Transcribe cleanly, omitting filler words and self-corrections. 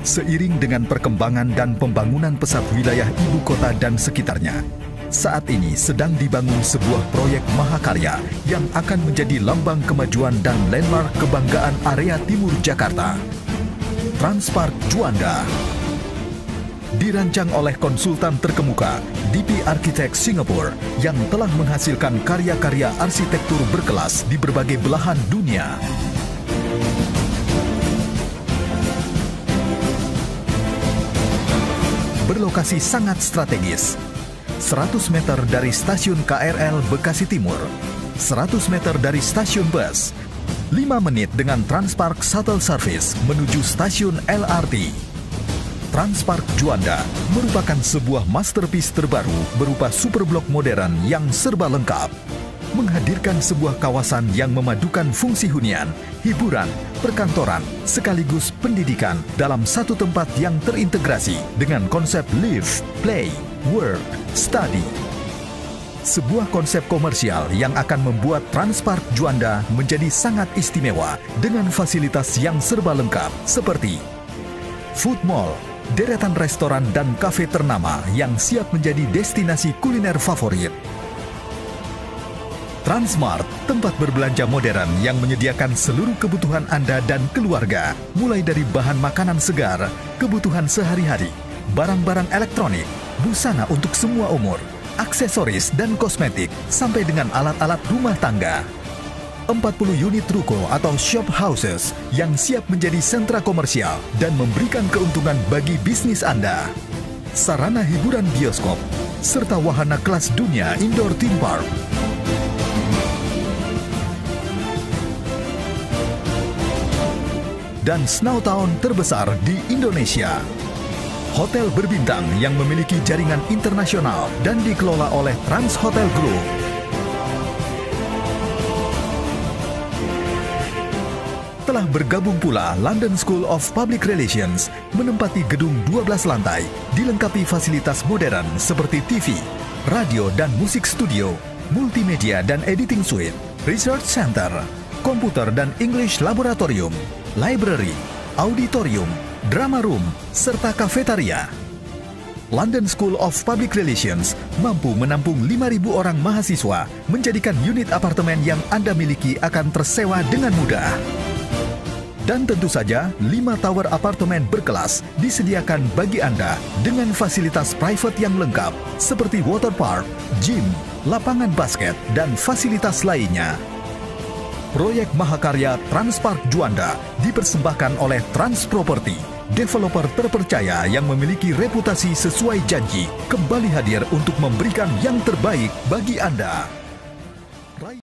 Seiring dengan perkembangan dan pembangunan pesat wilayah ibu kota dan sekitarnya, saat ini sedang dibangun sebuah proyek mahakarya yang akan menjadi lambang kemajuan dan landmark kebanggaan area timur Jakarta. Transpark Juanda dirancang oleh konsultan terkemuka DP Architect Singapura yang telah menghasilkan karya-karya arsitektur berkelas di berbagai belahan dunia. Berlokasi sangat strategis, 100 meter dari stasiun KRL Bekasi Timur, 100 meter dari stasiun bus, 5 menit dengan Transpark Shuttle Service menuju stasiun LRT. Transpark Juanda merupakan sebuah masterpiece terbaru berupa superblok modern yang serba lengkap, menghadirkan sebuah kawasan yang memadukan fungsi hunian, hiburan, perkantoran, sekaligus pendidikan dalam satu tempat yang terintegrasi dengan konsep live, play, work, study. Sebuah konsep komersial yang akan membuat Transpark Juanda menjadi sangat istimewa dengan fasilitas yang serba lengkap seperti food mall, deretan restoran dan kafe ternama yang siap menjadi destinasi kuliner favorit. Transmart, tempat berbelanja modern yang menyediakan seluruh kebutuhan Anda dan keluarga, mulai dari bahan makanan segar, kebutuhan sehari-hari, barang-barang elektronik, busana untuk semua umur, aksesoris dan kosmetik, sampai dengan alat-alat rumah tangga. 40 unit ruko atau shop houses yang siap menjadi sentra komersial dan memberikan keuntungan bagi bisnis Anda. Sarana hiburan bioskop, serta wahana kelas dunia indoor theme park. Dan Snow Town terbesar di Indonesia. Hotel berbintang yang memiliki jaringan internasional dan dikelola oleh Trans Hotel Group. Telah bergabung pula London School of Public Relations menempati gedung 12 lantai, dilengkapi fasilitas modern seperti TV, radio dan musik studio, multimedia dan editing suite, research center, komputer dan English laboratorium, library, auditorium, drama room, serta kafetaria. London School of Public Relations mampu menampung 5.000 orang mahasiswa, menjadikan unit apartemen yang Anda miliki akan tersewa dengan mudah. Dan tentu saja, 5 tower apartemen berkelas disediakan bagi Anda dengan fasilitas private yang lengkap seperti water park, gym, lapangan basket, dan fasilitas lainnya. Proyek mahakarya Transpark Juanda dipersembahkan oleh Trans Property, developer terpercaya yang memiliki reputasi sesuai janji, kembali hadir untuk memberikan yang terbaik bagi Anda.